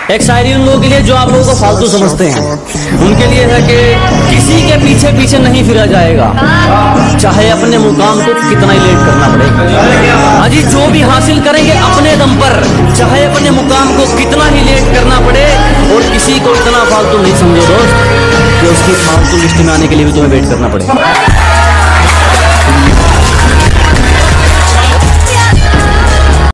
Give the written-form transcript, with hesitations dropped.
एक शायरी उन लोगों के लिए जो आप लोगों को फालतू समझते हैं, उनके लिए है कि किसी के पीछे पीछे नहीं फिरा जाएगा, चाहे अपने मुकाम को कितना ही लेट करना पड़े। अजी जो भी हासिल करेंगे अपने दम पर, चाहे अपने मुकाम को कितना ही लेट करना पड़े। और किसी को इतना फालतू नहीं समझो दोस्त कि उसकी फालतू लिस्ट में आने के लिए भी तुम्हें वेट करना पड़े।